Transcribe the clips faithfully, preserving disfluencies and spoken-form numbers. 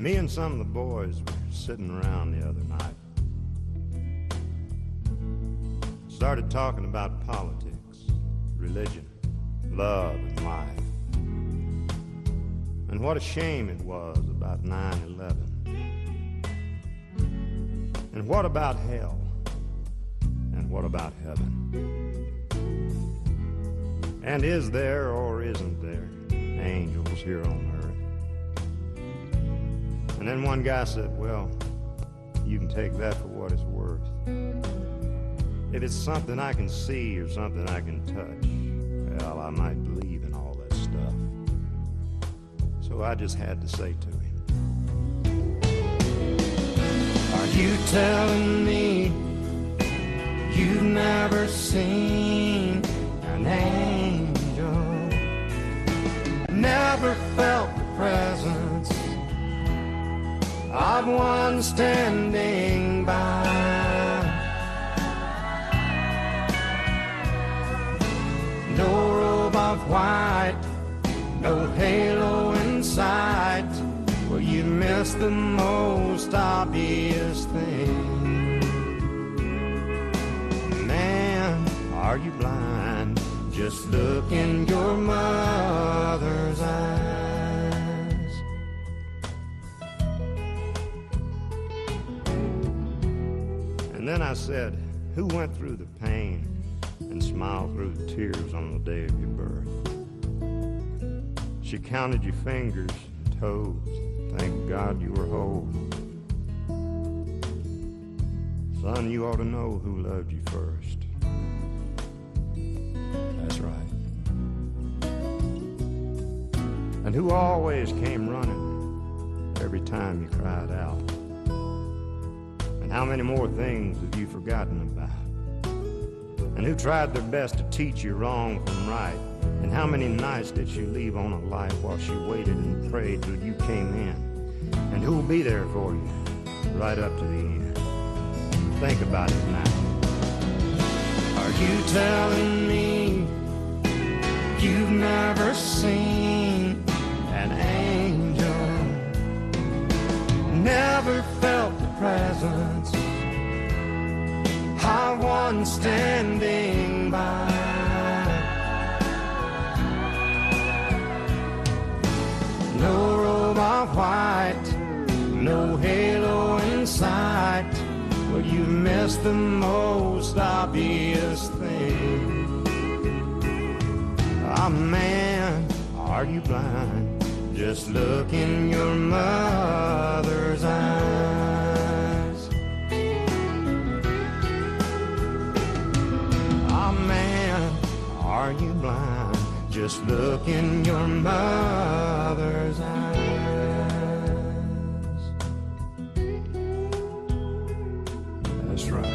Me and some of the boys were sitting around the other night. Started talking about politics, religion, love, and life. And what a shame it was about nine eleven. And what about hell? And what about heaven? And is there or isn't there angels here on earth? And then one guy said, well, you can take that for what it's worth. If it's something I can see or something I can touch, well, I might believe in all that stuff. So I just had to say to him, are you telling me you've never seen an angel, never felt the presence of one standing by? No robe of white, no halo in sight. Well, you missed the most obvious thing. Man, are you blind? Just look in your mother's eyes. And then I said, who went through the pain and smiled through the tears on the day of your birth? She counted your fingers and toes. Thank God you were whole. Son, you ought to know who loved you first. That's right. And who always came running every time you cried out. And how many more things have you forgotten about? And who tried their best to teach you wrong from right? And how many nights did she leave on a light while she waited and prayed till you came in? And who'll be there for you right up to the end? Think about it now. Are you telling me you've never seen an angel, never felt the presence of one standing by? No robe of white, no halo in sight. Well, you missed the most obvious thing. Ah, man, are you blind? Just look in your mother's eyes. Ah, man, are you blind? Just look in your mother's eyes. That's right.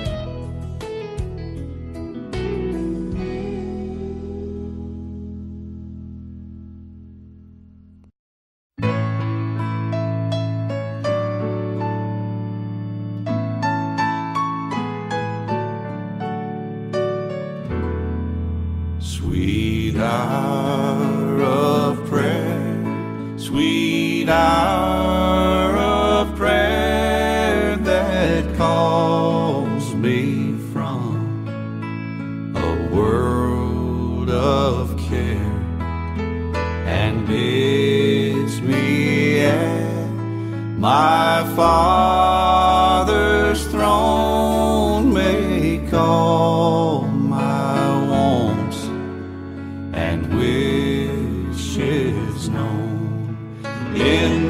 Sweet hour of prayer, sweet hour of prayer that calls me from a world of care and bids me at my Father's throne make all my wants and wishes known. In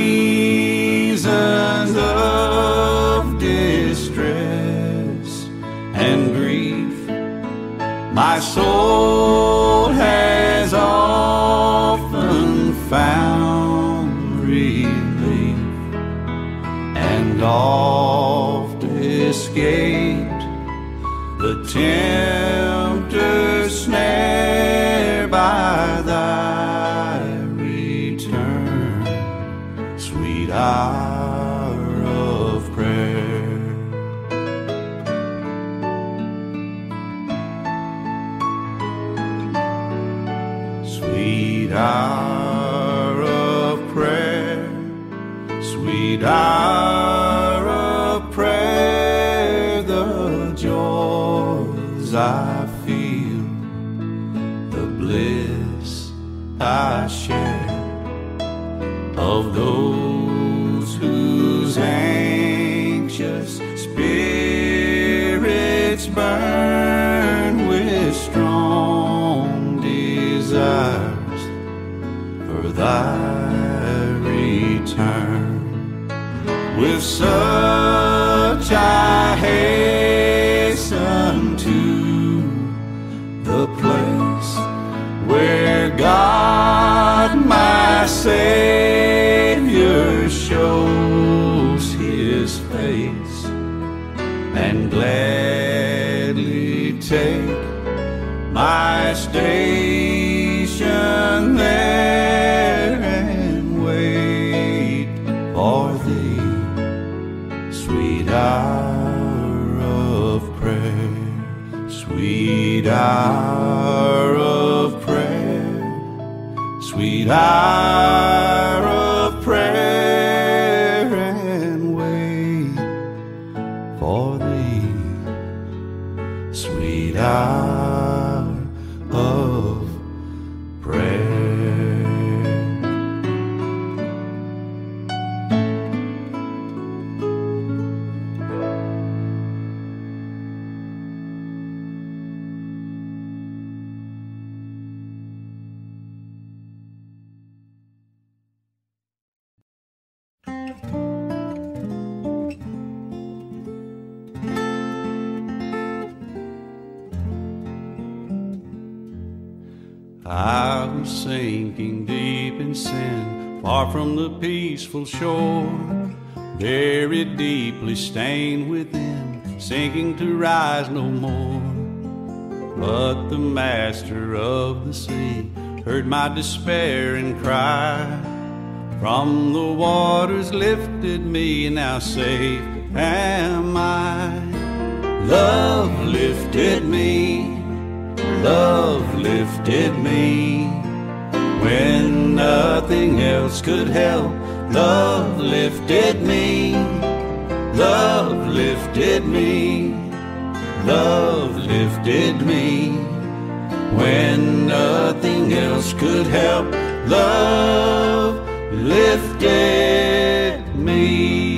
seasons of distress and grief, my soul has often found relief and oft escaped the tempter's snare by thy return, sweet hour of prayer. Sweet hour of prayer, sweet sweet hour of prayer, the joys I feel, the bliss I share, of those whose anxious spirits burn with strong desires for thy return. With such I hasten to the place where God my Savior shows His face, and gladly take my station there and wait for Thee, sweet hour of prayer, sweet hour of prayer, sweet hour of prayer, and wait for Thee, sweet hour of prayer. I was sinking deep in sin, far from the peaceful shore, very deeply stained within, sinking to rise no more. But the master of the sea heard my despair and cry, from the waters lifted me, now safe am I. Love lifted me, love lifted me, when nothing else could help. Love lifted me, love lifted me, love lifted me, when nothing else could help. Love lifted me.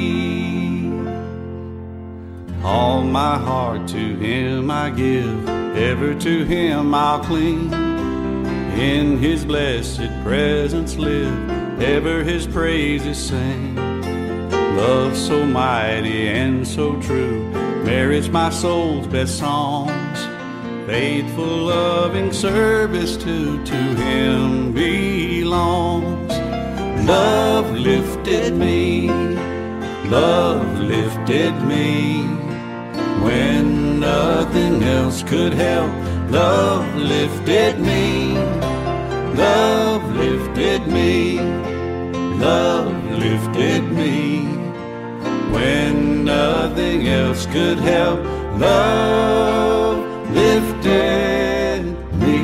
All my heart to Him I give, ever to Him I'll cling. In His blessed presence live, ever His praises sing. Love so mighty and so true merits my soul's best songs. Faithful, loving service to, to Him belongs. Love lifted me, love lifted me, when nothing else could help. Love lifted me, love lifted me, love lifted me, when nothing else could help. Love lifted me,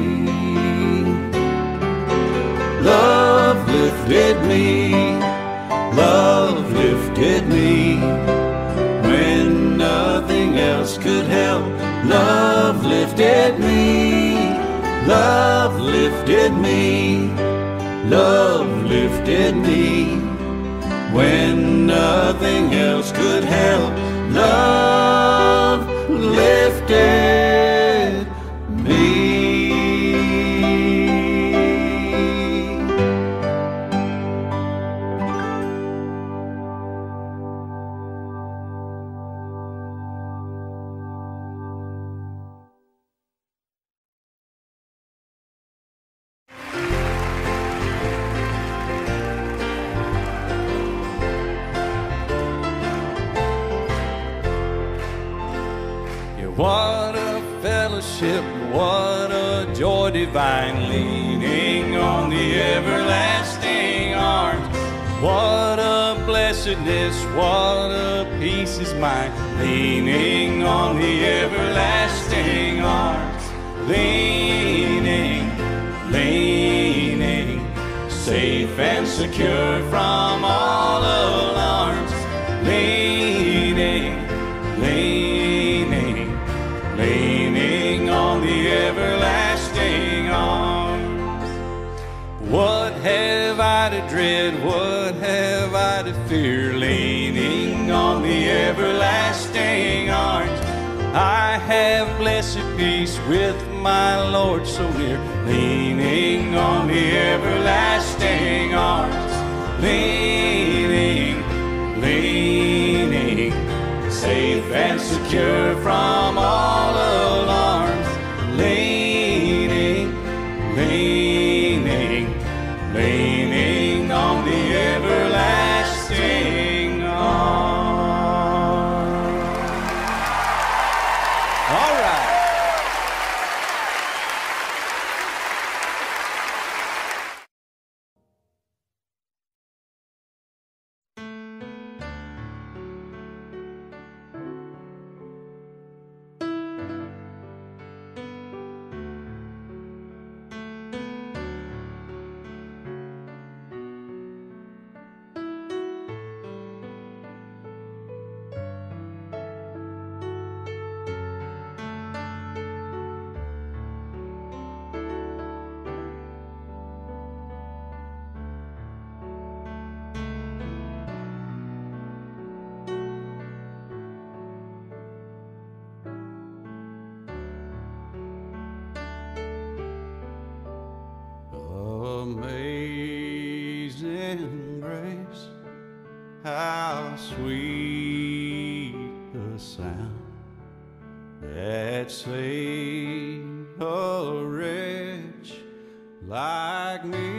love lifted me, love lifted me, when nothing else could help. Love lifted me, love lifted me, love lifted me, when nothing else could help. Love lifted me. What a fellowship, what a joy divine, leaning on the everlasting arms. What a blessedness, what a peace is mine, leaning on the everlasting arms. Leaning, leaning, safe and secure from all alarm. leaning, leaning, leaning on the everlasting arms. What have I to dread? What have I to fear? Leaning on the everlasting arms. I have blessed peace with my Lord so near. Leaning on the everlasting arms. Leaning, leaning, safe and secure from all alarms. Leaning, leaning, leaning on the everlasting arms. All right. Amazing grace, how sweet the sound that saved a wretch like me.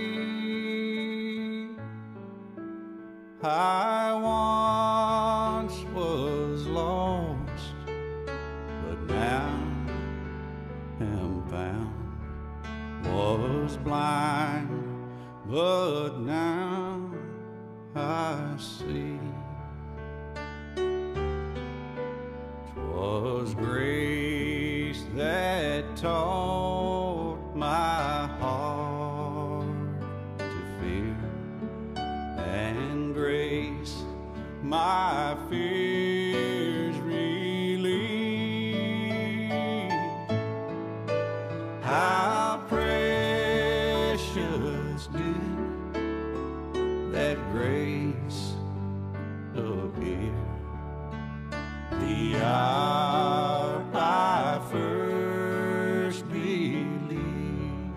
I once was lost, but now am found. Was blind, but now I see. 'Twas grace that taught my heart to fear, and grace my fears relieved. How precious did that grace appear the hour I first believed.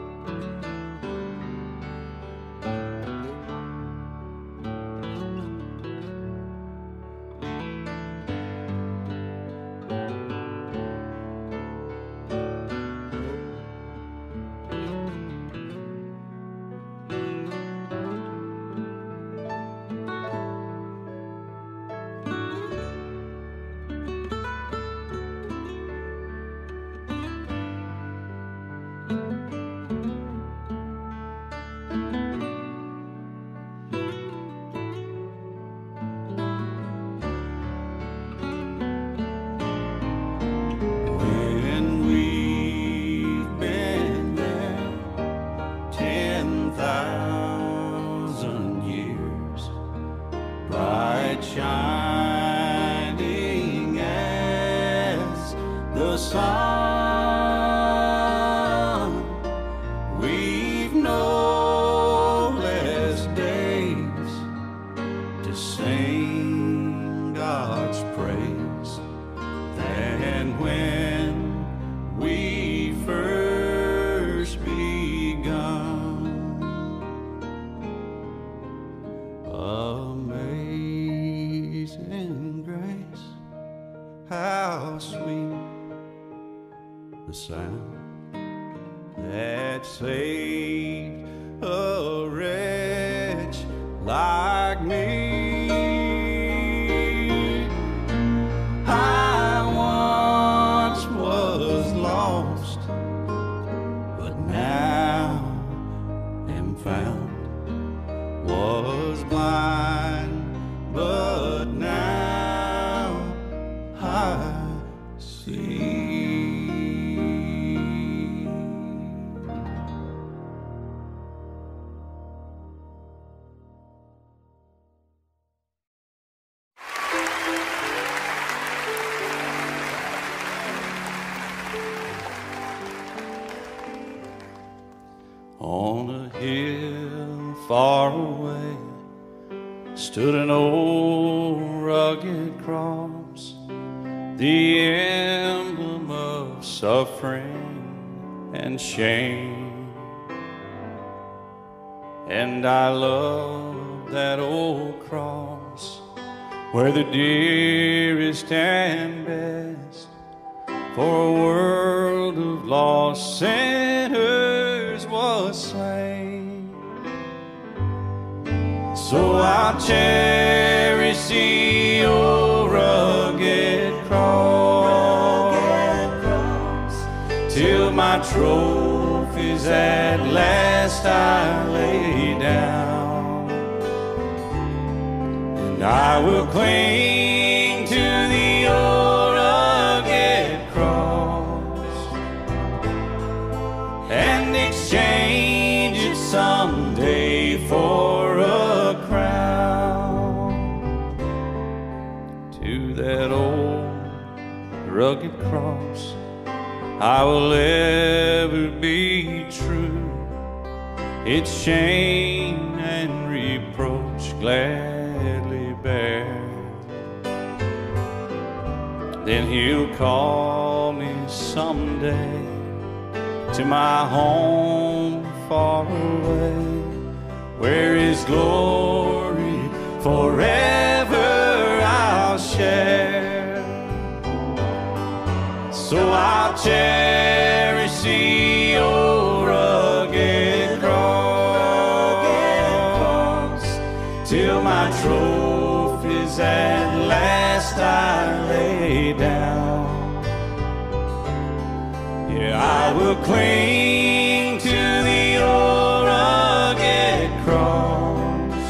Shining as the sun, we've no less days to sing God's praise than when we first begun. Amazing grace, how sweet the sound that saved a wretch like me. I once was lost, but now am found. Was blind, but now I see. far away stood an old rugged cross, the emblem of suffering and shame. And I love that old cross, where the dearest and best for a world of lost sinners was slain. So I'll cherish the old rugged cross till my trophies at last I lay down. And I will cling to the old rugged cross and exchange it someday for a crown. To that old rugged cross I will ever be true, its shame and reproach gladly bear. Then he'll call me someday to my home far away, where his glory forever I'll share. So I'll cherish the old rugged cross till my trophies at last I lay down. Yeah, I will cling to the old rugged cross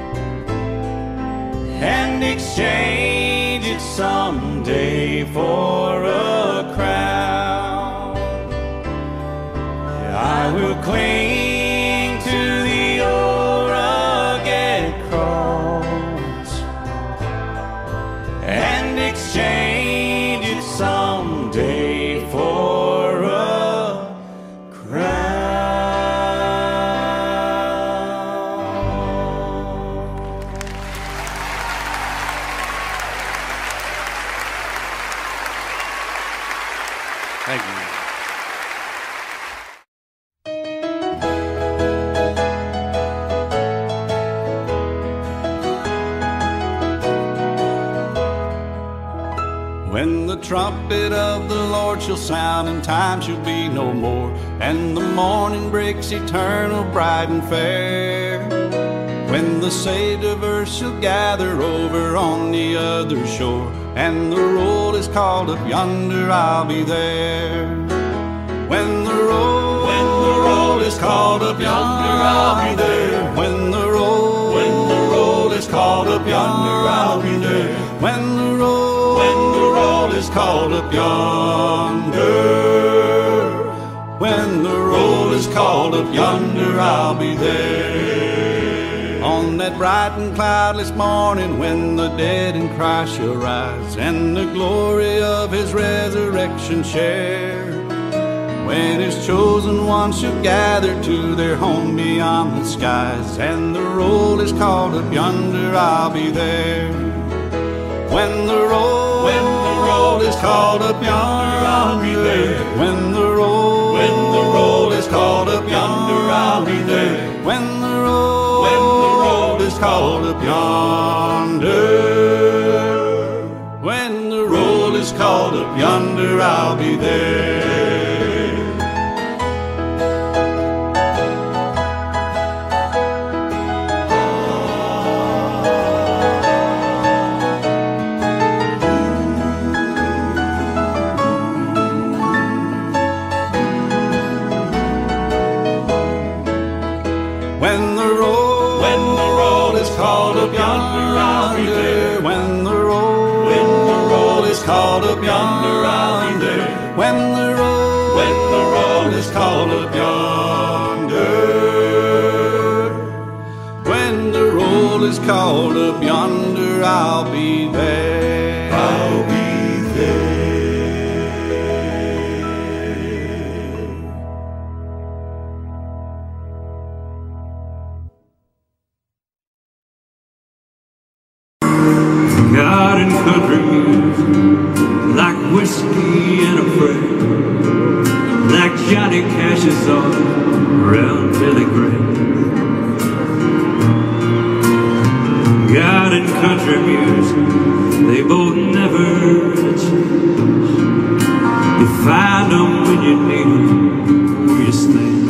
and exchange it someday for a crown. Yeah, I will cling to the old rugged cross and exchange it someday for a crown. Thank you. When the trumpet of the Lord shall sound, and time shall be no more, and the morning breaks eternal, bright and fair. When the saved of earth shall gather over on the other shore, and the roll is called up yonder, I'll be there. When the roll, when the roll is called up yonder, I'll be there. When the roll, when the roll is called up yonder, I'll be there. When the roll, when the roll is called up yonder, when the roll is called up yonder, I'll be there. On that bright and cloudless morning, when the dead in Christ shall rise, and the glory of his resurrection share, when his chosen ones shall gather to their home beyond the skies, and the roll is called up yonder, I'll be there. When the roll, when the roll is called up yonder, I'll be there. When the roll, when the roll is called up yonder, I'll be there. When the roll, when the roll is called up yonder, when the roll is called up yonder, I'll be there. When the roll, when the roll is called up yonder, I'll be there. When the roll, when the roll is called up yonder, I'll be there. When the roll, when the roll is called up yonder, when the roll is called up yonder, I'll be there. I'll be there. God and country music, like whiskey and a prayer, like Johnny Cash's song around Billy Graham. God and country music, they both never change. You find them when you need them, where you stand.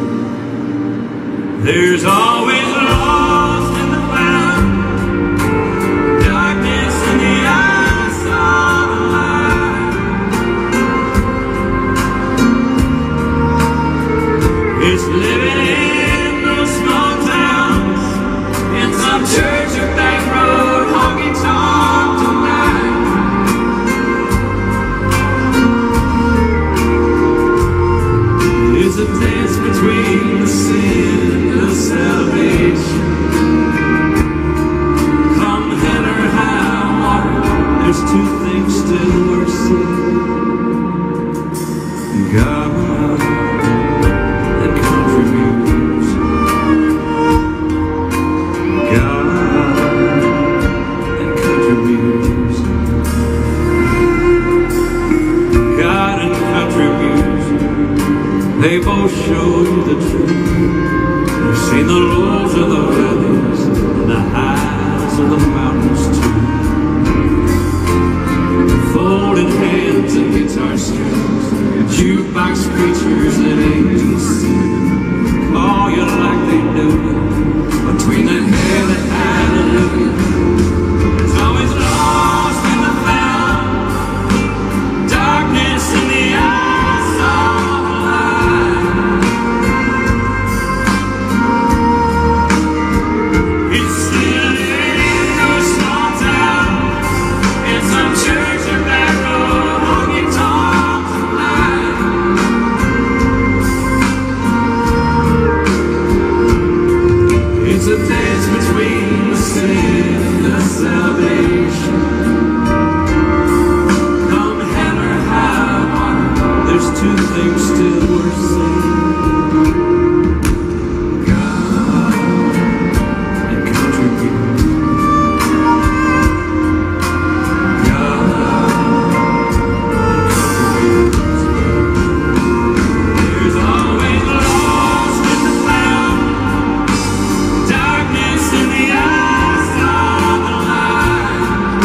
There's always lost in the found, darkness in the eyes of the light. It's living in those small towns, in some church or back road, honky-tonk tonight. It's a dance between the sin and the salvation. Come hell or high water, there's two things still worth seeing: God and country music. God and country music. God and country music, they both show you the truth. You've seen the lows of the valleys and the highs of the mountains too. Folded hands and guitar strings, jukebox preachers and angels sing, call you like they do between the head and hallelujah. It's always lost in the found, darkness in the eyes of the light. It's still in those small towns, in some church or back road, honky-tonk tonight. It's a dance between the sin and the salvation. Come hell or high water, there's two things still worth saying: God and country music. God and country music. There's always lost in the found, darkness in the eyes of the light.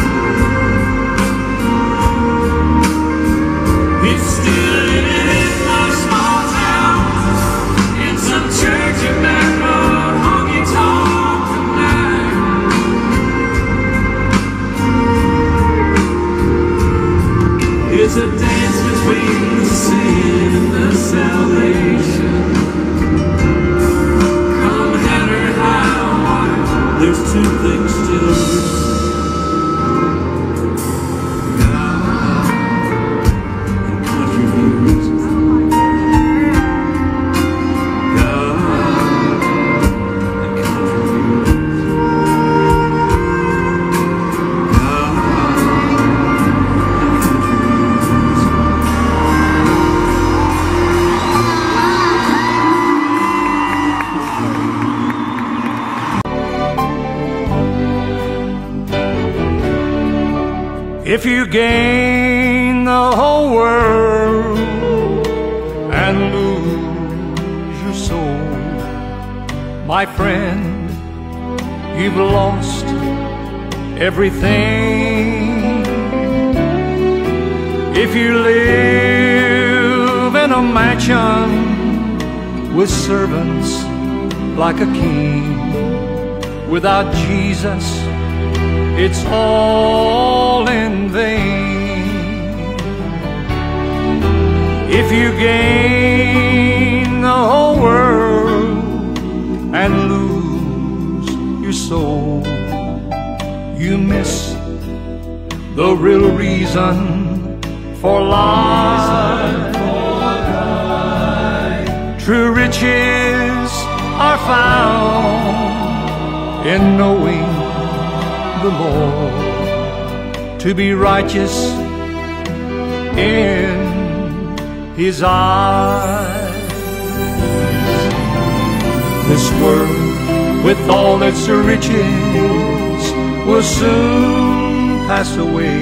It's still in those small towns, in some church or back road, honky-tonk tonight. It's a dance between the sin and the salvation. Come hell or high water, there's two things still worth saying: God and country music. God and country music. God and country music. If you gain the whole world and lose your soul, my friend, you've lost everything. If you live in a mansion with servants like a king, without Jesus, it's all in vain. If you gain the whole world and lose your soul, you miss the real reason for life. True riches are found in knowing the Lord, to be righteous in His eyes. This world with all its riches will soon pass away.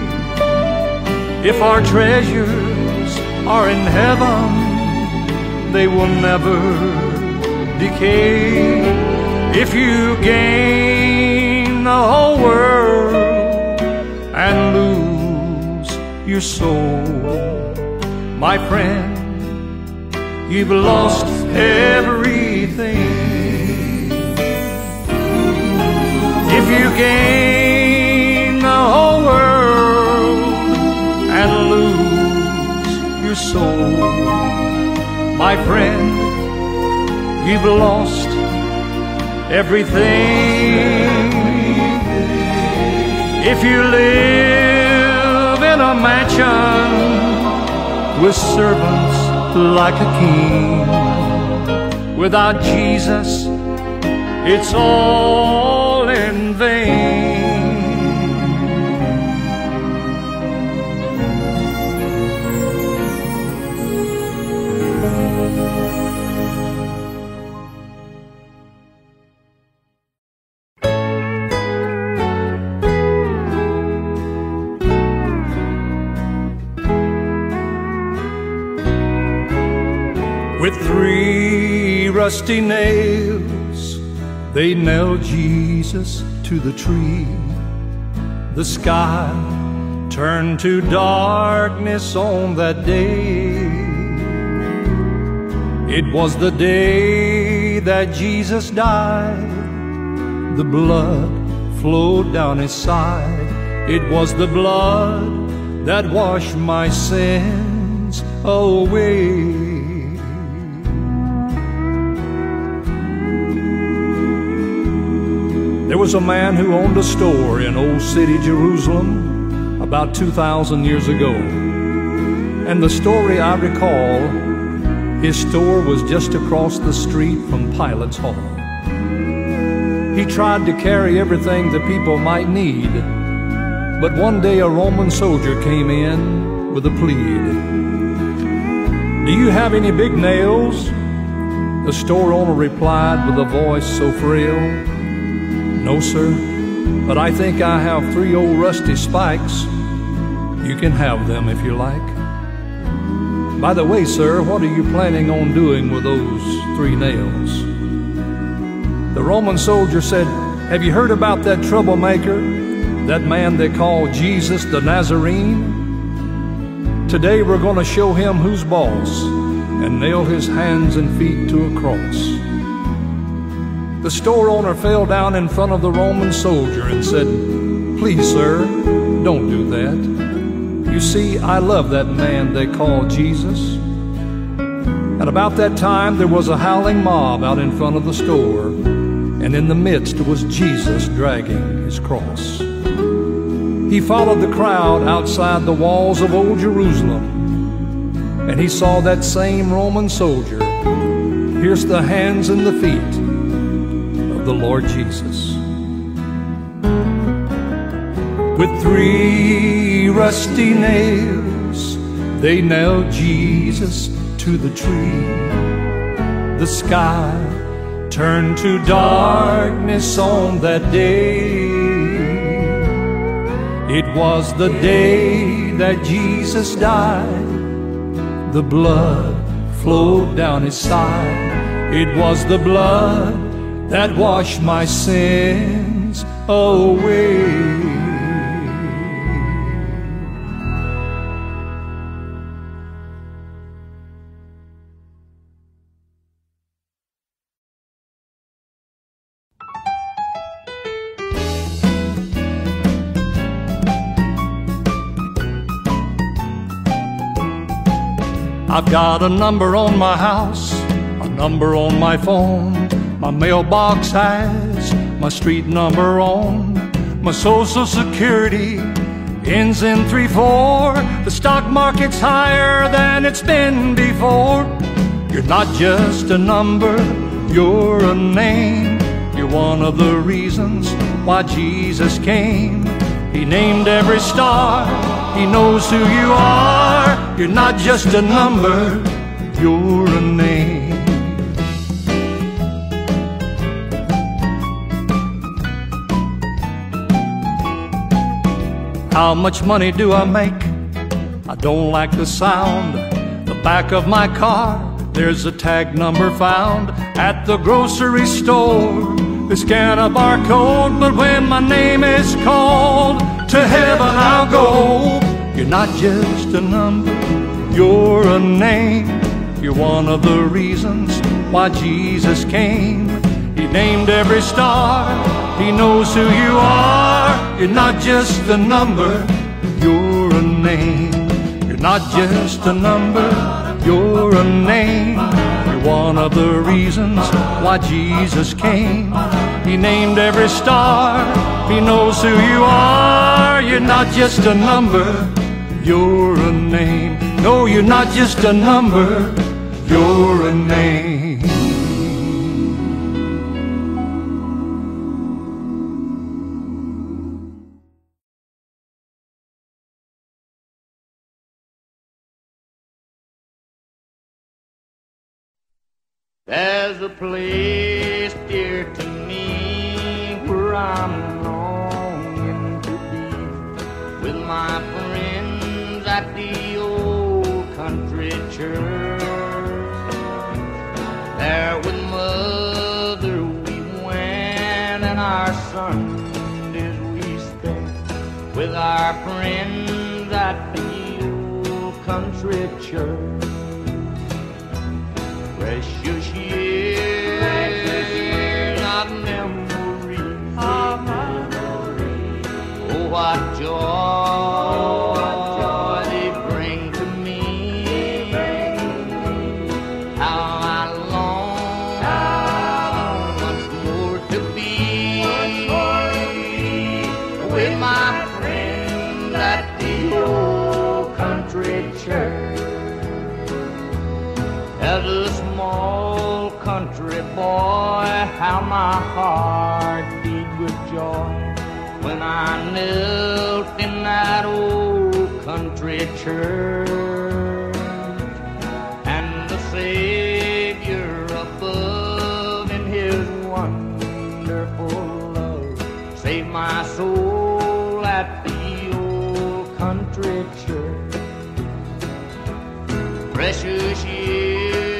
If our treasures are in heaven, they will never decay. If you gain the whole world and lose your soul, my friend, you've lost everything. If you gain the whole world and lose your soul, my friend, you've lost everything. If you live in a mansion with servants like a king, without Jesus, it's all in vain. With three rusty nails, they nailed Jesus to the tree. The sky turned to darkness on that day. It was the day that Jesus died. The blood flowed down his side. It was the blood that washed my sins away. There was a man who owned a store in old city Jerusalem about two thousand years ago. And the story I recall, his store was just across the street from Pilate's hall. He tried to carry everything the people might need, but one day a Roman soldier came in with a plead. "Do you have any big nails?" The store owner replied with a voice so frail, "No, sir, but I think I have three old rusty spikes. You can have them if you like. By the way, sir, what are you planning on doing with those three nails?" The Roman soldier said, "Have you heard about that troublemaker, that man they call Jesus the Nazarene? Today we're going to show him who's boss and nail his hands and feet to a cross." The store owner fell down in front of the Roman soldier and said, "Please, sir, don't do that. You see, I love that man they call Jesus." At about that time, there was a howling mob out in front of the store, and in the midst was Jesus dragging his cross. He followed the crowd outside the walls of old Jerusalem, and he saw that same Roman soldier pierce the hands and the feet the Lord Jesus. With three rusty nails, they nailed Jesus to the tree. The sky turned to darkness on that day. It was the day that Jesus died. The blood flowed down his side. It was the blood that washed my sins away. I've got a number on my house, a number on my phone. My mailbox has my street number on. My social security ends in three four. The stock market's higher than it's been before. You're not just a number, you're a name. You're one of the reasons why Jesus came. He named every star, he knows who you are. You're not just a number, you're a name. How much money do I make? I don't like the sound. The back of my car, there's a tag number found. At the grocery store, they scan a barcode, but when my name is called, to heaven I'll go. You're not just a number, you're a name. You're one of the reasons why Jesus came. He named every star, He knows who you are. You're not just a number, you're a name. You're not just a number, you're a name. You're one of the reasons why Jesus came. He named every star, He knows who you are. You're not just a number, you're a name. No, you're not just a number, you're a name. There's a place dear to me where I'm longing to be, with my friends at the old country church. There with Mother we went, and our Sundays we spent with our friends at the old country church. Precious years, precious years of memory, of memory. Oh, what joy, oh, what joy they bring to me. Bring to me. How I long, how once more to be, more to be with my friends at the old country church. As a small country boy, how my heart beat with joy when I knelt in that old country church, and the Savior above in His wonderful love saved my soul at the old country church. Precious years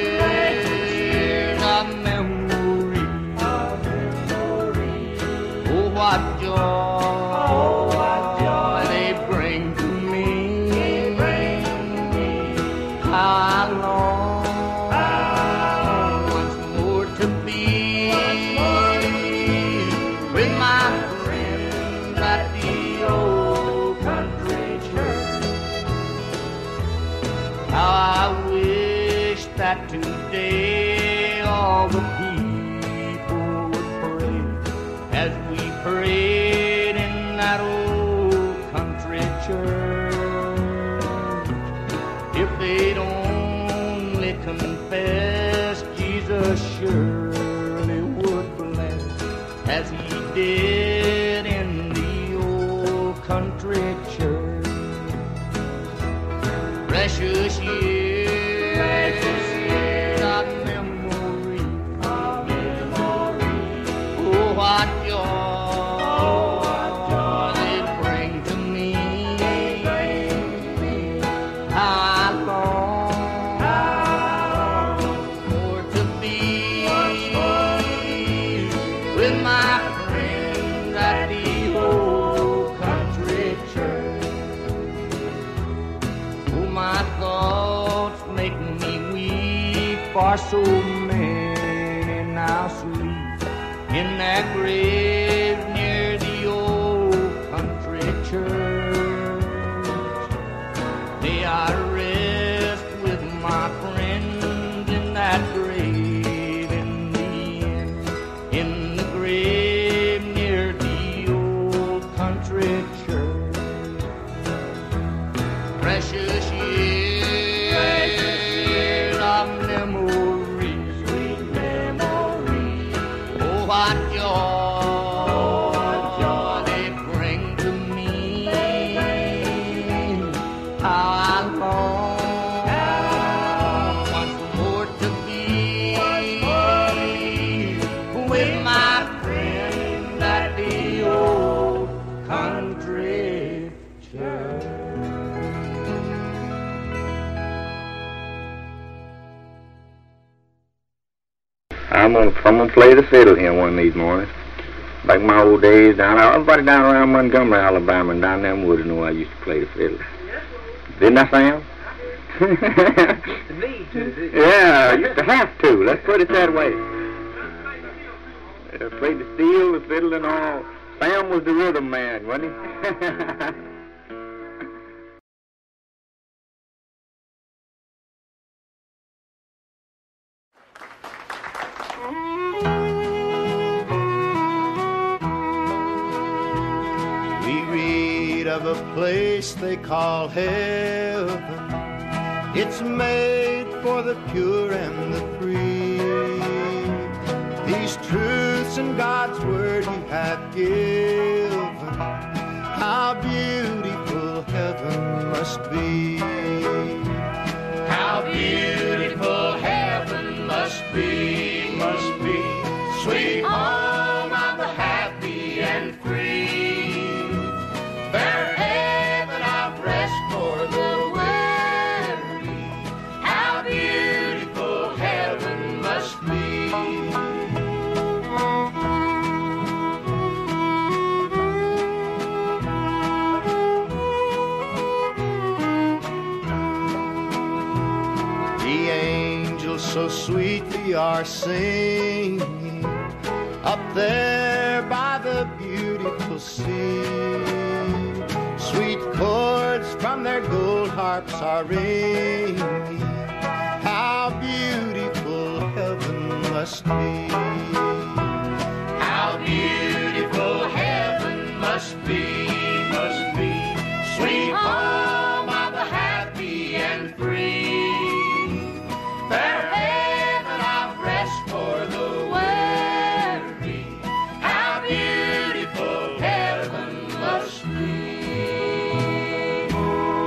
what joy, oh, what joy they bring to me. They bring to me. How I long, how once more to be, more to be with my friends at the old country church. How I wish that today all the people would pray as we prayed in that old country church. If they'd only confess, Jesus surely would bless, as He did in the old country church. Precious years, precious years of memory, of memory. Oh, what joy, for so many now sleep in that grave near the old country church. They are rest with my friends in that grave in the end, in the grave near the old country church. Precious years what joy, oh, what joy they bring to me. How I long, how once more to be with my friends at the old country church. I'm gonna, I'm gonna play the fiddle here one of these mornings. Like my old days down, everybody down around Montgomery, Alabama, and down them woods know I used to play the fiddle. Didn't I, Sam? Me too. Yeah, I used to have to. Let's put it that way. I played the steel, the fiddle, and all. Sam was the rhythm man, wasn't he? We read of a place they call heaven. It's made for the pure and the free. These truths in God's word you have given. How beautiful heaven must be. How beautiful heaven must be, must be. Sweet home of the happy and free. Fair heaven of rest for the weary. How beautiful heaven must be. The angels so sweetly are singing up there by the beautiful sea. Sweet chords from their gold harps are ringing. How beautiful heaven must be. How beautiful heaven must be, must be. Sweet home of the happy and free. Fair heaven of rest for the weary. How beautiful heaven must be.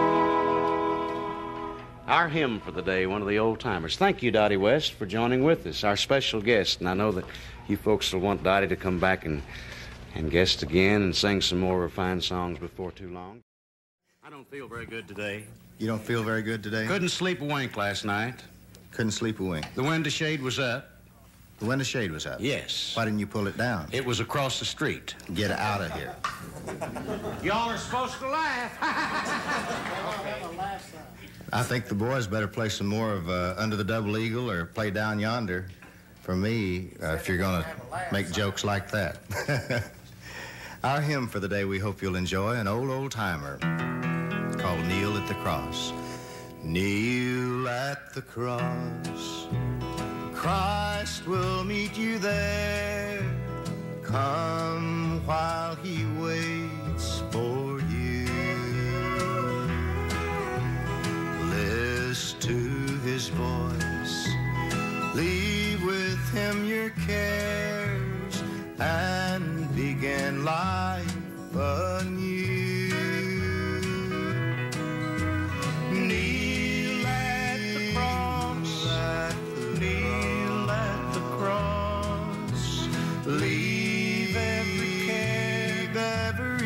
Our hymn for the day, one of the old-timers. Thank you, Dottie West, for joining with us, our special guest. And I know that you folks will want Dottie to come back and, and guest again and sing some more refined songs before too long. I don't feel very good today. You don't feel very good today? Couldn't sleep a wink last night. Couldn't sleep a wink. The window shade was up. The window shade was up? Yes. Why didn't you pull it down? It was across the street. Get out of here. Y'all are supposed to laugh. I think the boys better play some more of uh, Under the Double Eagle or play Down Yonder for me, uh, if you're going to make jokes like that. Our hymn for the day we hope you'll enjoy, an old, old timer called Kneel at the Cross. Kneel at the cross, Christ will meet you there. Come while he waits for you. Listen to his voice, leave with him your cares, and begin life anew. Kneel at the cross, kneel at the cross, leave every care, every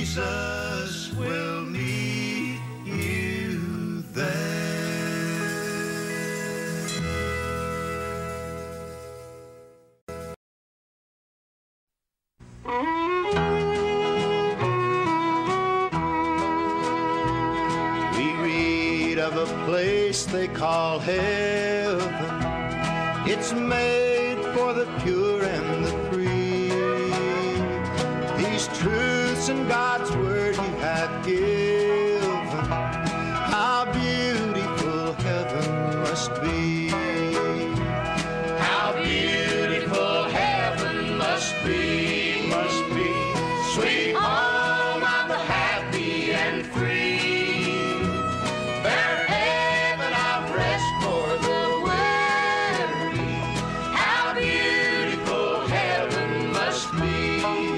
Jesus will meet you there. We read of a place they call heaven. It's made for the pure and the free. These truths in God's word He hath given. How beautiful heaven must be. How beautiful heaven must be, must be. Sweet home of the happy and free. Their heaven of rest for the weary. How beautiful heaven must be.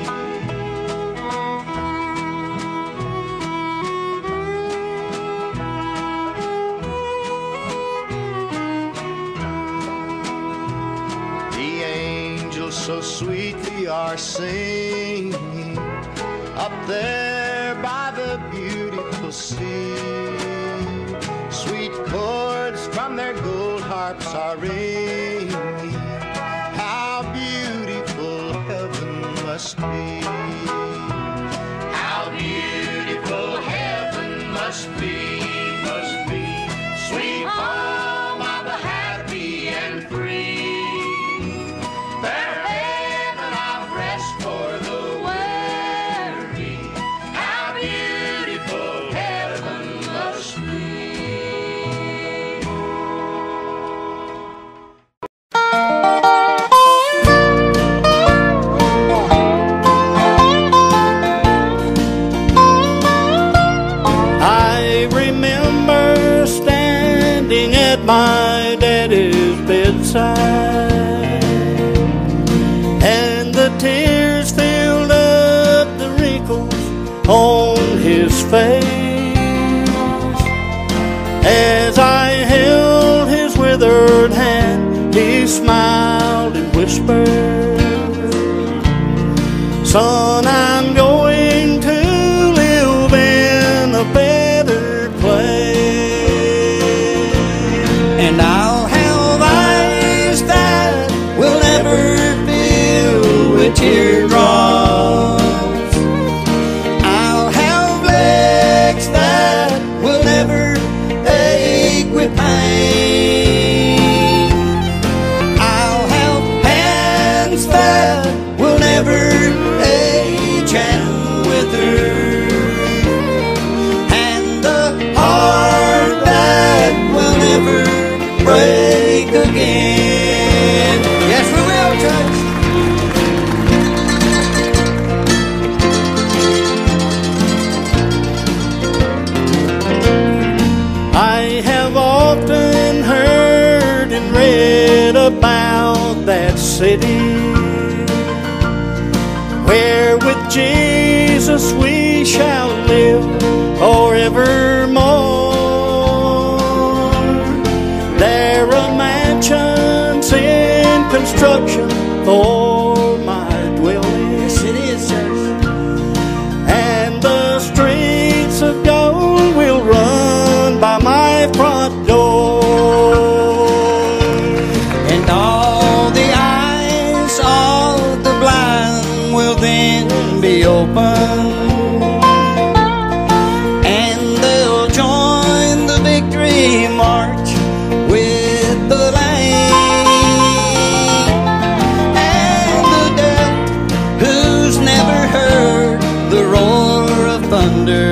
The angels so sweetly are singing up there by the beautiful sea. Sweet chords from their gold harps are ringing. How beautiful heaven must be. How beautiful heaven must be, must be. Sweet home of the happy and free. Their heaven of rest for the weary. How beautiful heaven must be. I remember standing at my daddy's bedside, and the tears filled up the wrinkles on his face. As I held his withered hand, he smiled and whispered, "Son, I'm going to live in a better place, and I'll have eyes that will never fill with teardrops. I'll have legs that will never ache with pain. I'll have hands that will never age and wither, and a heart that will never break again." Yes, we will, church. I have often heard and read about that city where with Jesus we shall live forevermore. There are mansions in construction for my dwelling. Yes, it is, church. And the streets of gold will run by my front door, and all the eyes of the blind will then be open, and they'll join the victory march with the Lamb. And the deaf who's never heard the roar of thunder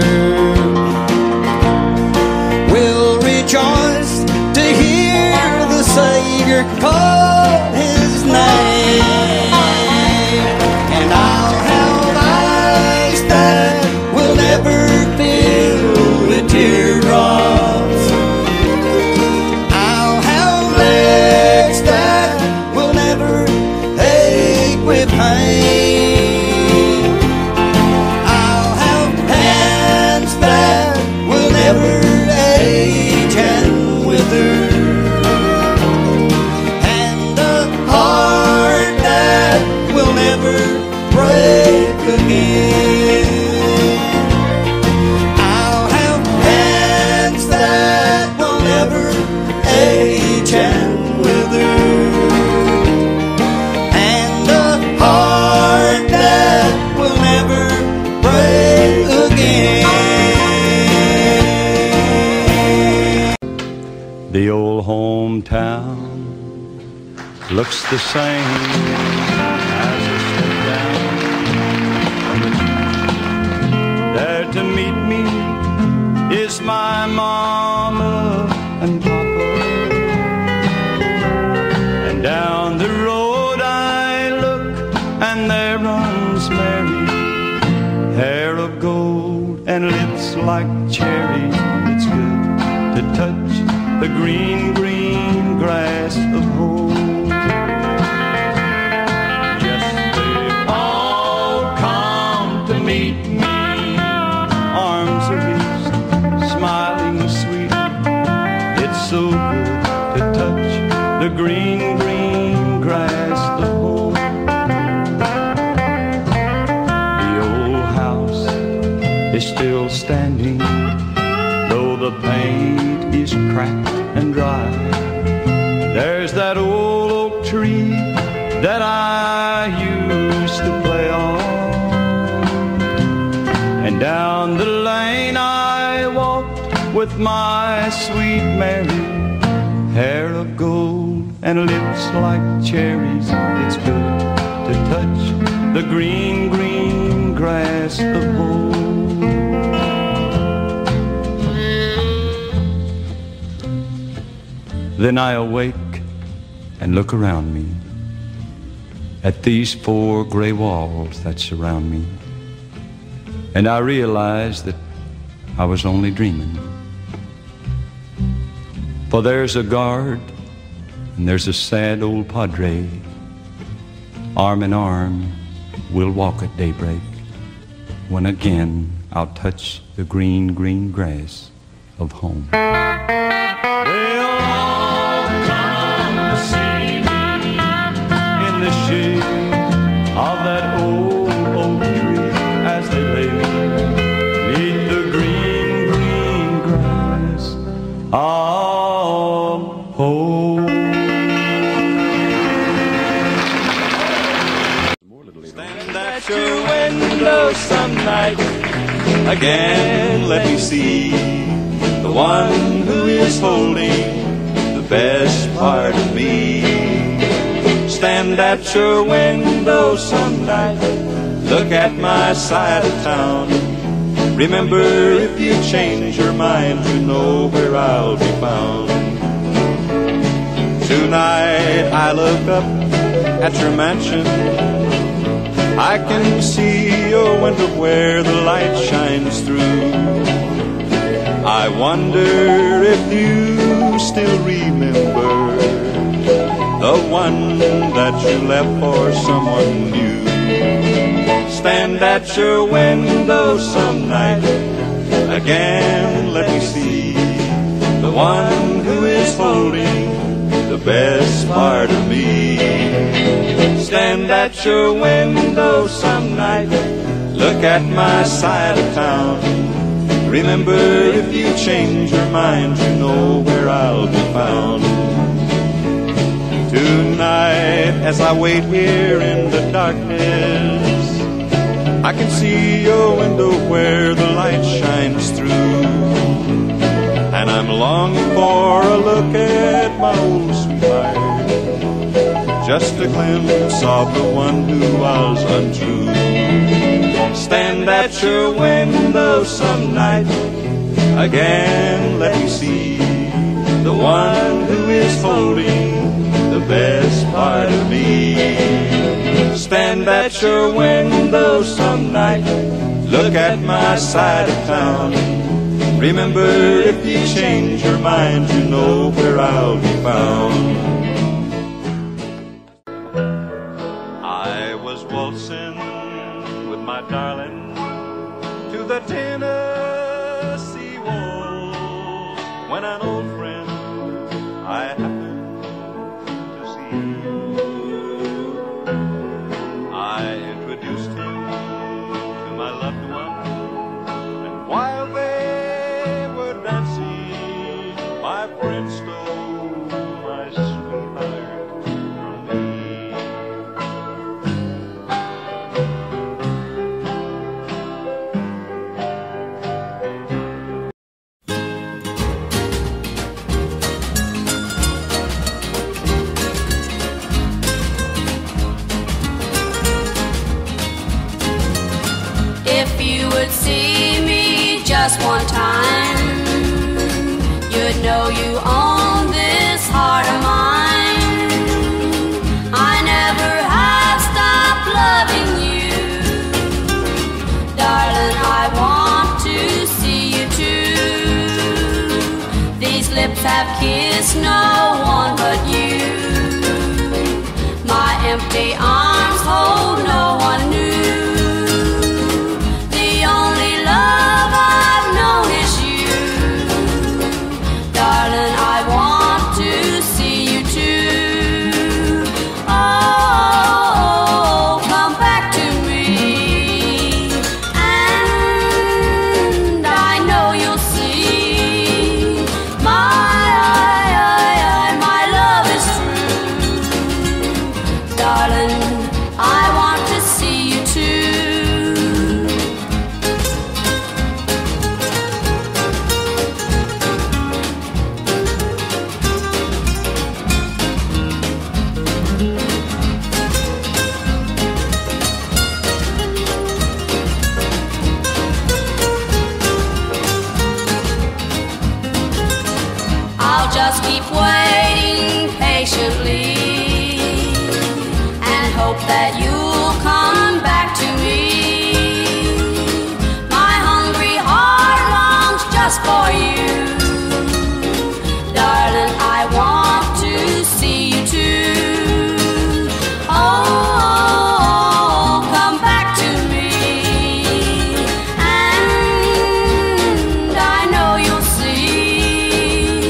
will rejoice to hear the Savior call His name. And I'll have eyes that looks the same as I sit down on the beach. There to meet me is my mama and papa, and down the road I look and there runs Mary, hair of gold and lips like cherries. It's good to touch the green, green grass of home. Yes, they've all come to meet me, arms released, smiling sweet. It's so good to touch the green, green grass of home. The old house is still standing, though the paint is cracked and dry. There's that old oak tree that I used to play on, and down the lane I walked with my sweet Mary, hair of gold and lips like cherries. It's good to touch the green, green grass of home. Then I awake and look around me at these four gray walls that surround me, and I realize that I was only dreaming. For there's a guard and there's a sad old padre, arm in arm we'll walk at daybreak, when again I'll touch the green, green grass of home. They'll all come to see me in the shade of that old oak tree as they lay me neath the green, green grass of home. Stand at your window some night, again let me see the one who is holding the best part of me. Stand at your window some night, look at my side of town. Remember, if you change your mind, you know where I'll be found. Tonight I look up at your mansion, I can see your window where the light shines through. I wonder if you still remember the one that you left for someone new. Stand at your window some night, again let me see the one who is holding the best part of me. Stand at your window some night, look at my side of town. Remember, if you change your mind, you know where I'll be found. Tonight, as I wait here in the darkness, I can see your window where the light shines through. And I'm longing for a look at my old sweetheart, just a glimpse of the one who was untrue. Stand at your window some night, again let me see the one who is holding the best part of me. Stand at your window some night, look at my side of town. Remember, if you change your mind, you know where I'll be found. I was waltzing with my darling to the Tennessee waltz when an old friend I happened to see, I introduced him to my loved one, and while they were dancing, my friend stole my sweetheart from me. lips have kissed no one but you. My empty arms hold no one new. The only love I've known is you. Darling, I want to see you too. Oh, come back to me, and I know you'll see my, my love is true. Darling, I want to see you too. I'll just keep waiting patiently and hope that you'll come back to me. My hungry heart longs just for you. Darling, I want to see you too. Oh, come back to me, and I know you'll see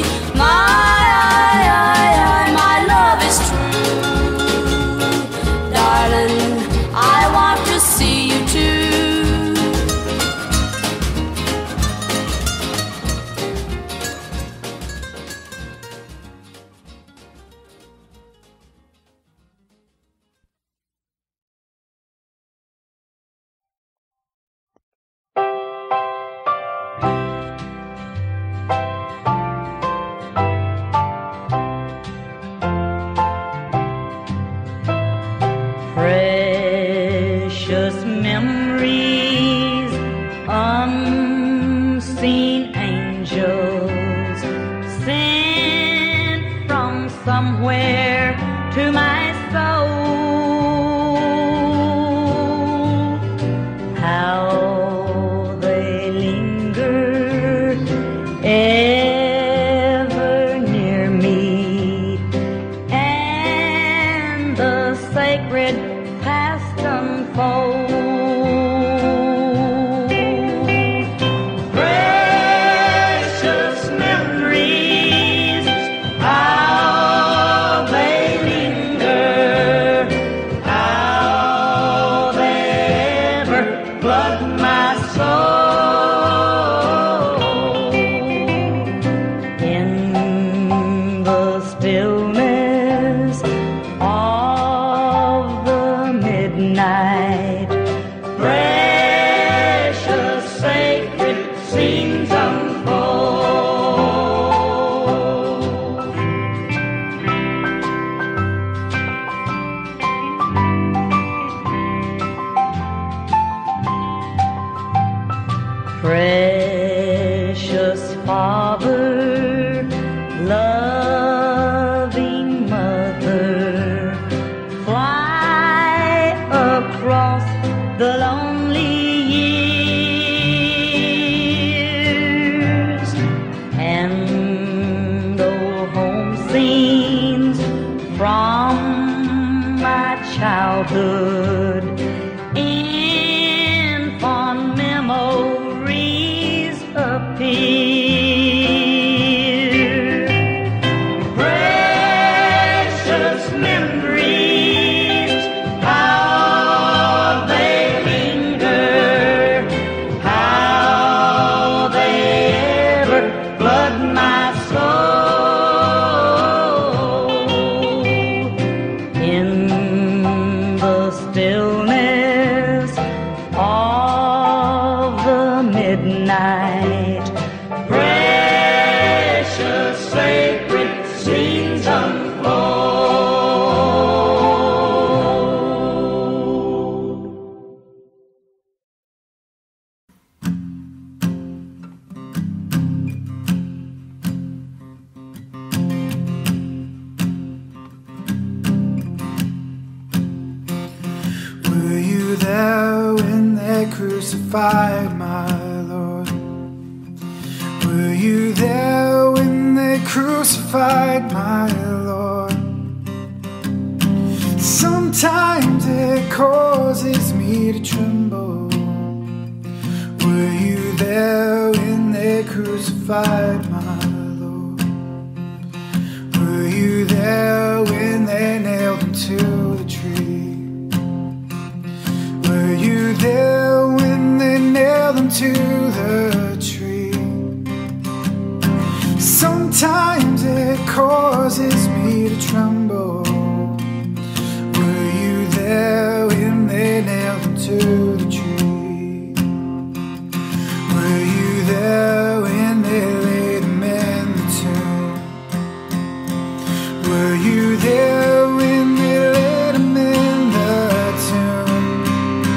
my, my love is true. Darling, I want to see you too. Precious memories, unseen angels sent from somewhere to my soul. How they linger ever near me, and the sacred past unfold. Precious memories, how they linger, how they ever flood my soul. In the stillness of the midnight, precious sacred scenes unfold. Precious Father, loving Mother, fly across the lonely years, and old home scenes from my childhood in fond memories appear. Precious memories, how they linger, how they ever flood my soul. In the stillness of the midnight, precious sacred scenes unfold. Were you there when they crucified my Lord? Were you there when they they crucified my Lord. Sometimes it causes me to tremble. Were you there when they crucified my Lord? Were you there when they nailed him to the tree? Were you there when they nailed him to the tree? Sometimes it causes me to tremble. Were you there when they nailed him to the tree? Were you there when they laid him in the tomb? Were you there when they laid him in the tomb?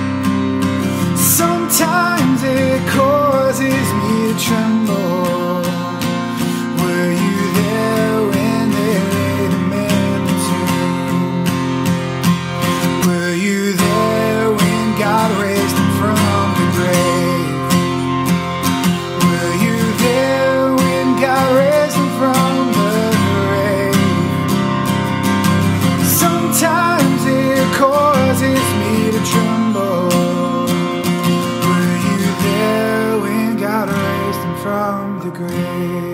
Sometimes it causes me to tremble. Were you there when they laid him in the tomb? Were you there when God raised him from the grave? Were you there when God raised him from the grave? Sometimes it causes me to tremble. Were you there when God raised him from the grave?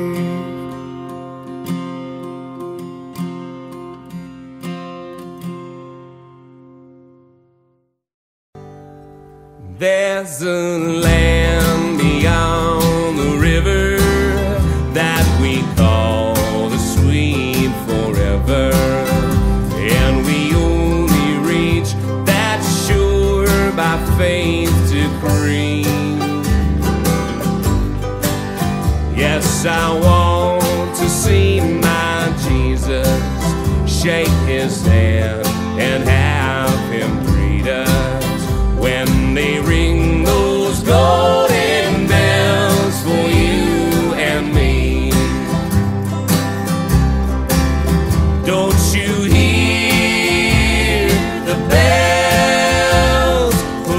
There's a land beyond the river that we call the sweet forever, and we only reach that shore by faith decree. Yes, I want to see my Jesus, shake his hand and have him greet us when they ring those golden bells for you and me. Don't you hear the bells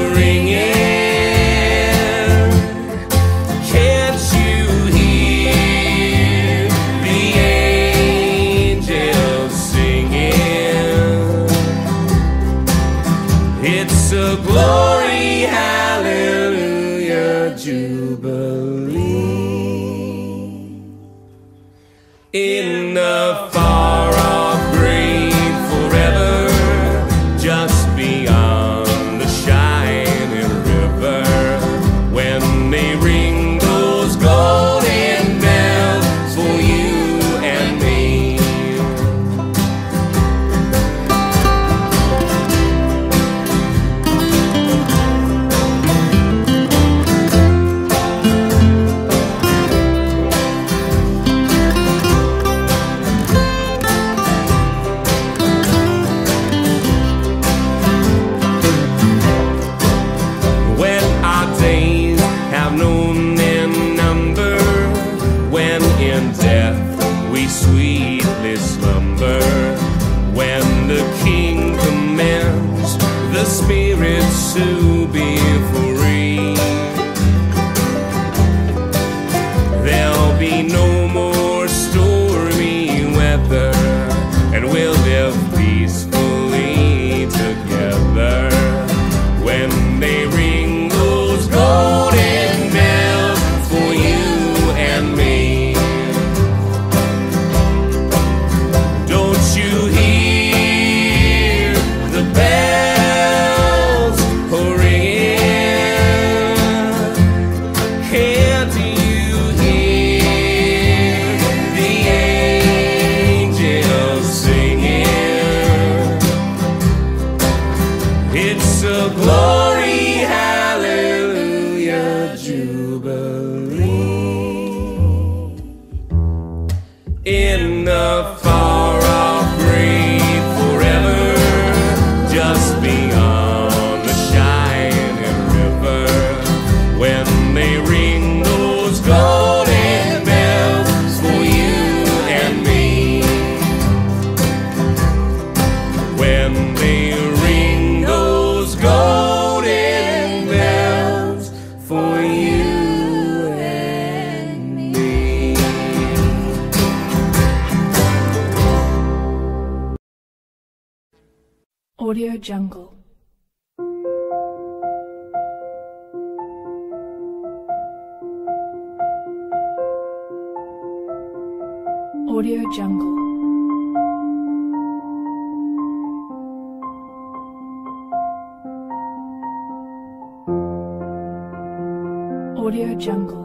ringing? Can't you hear the angels singing? Audio Jungle. Audio Jungle. Audio Jungle.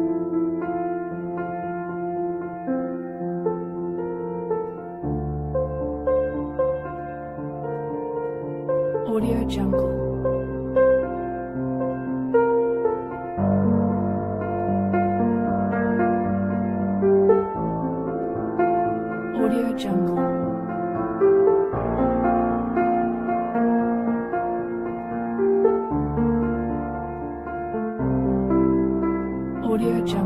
Audio Jungle. Audio Jungle. Audio Jungle.